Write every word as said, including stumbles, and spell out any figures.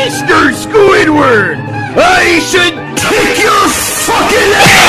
Mister Squidward! I should kick your fucking ass!